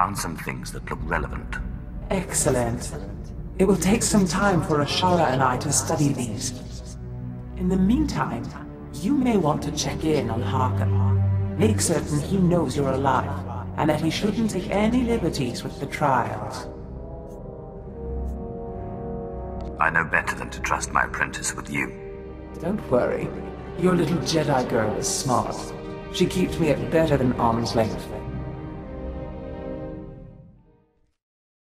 found some things that look relevant. Excellent. It will take some time for Ashara and I to study these. In the meantime, you may want to check in on Harker. Make certain he knows you're alive, and that he shouldn't take any liberties with the trials. I know better than to trust my apprentice with you. Don't worry. Your little Jedi girl is smart. She keeps me at better than arm's length.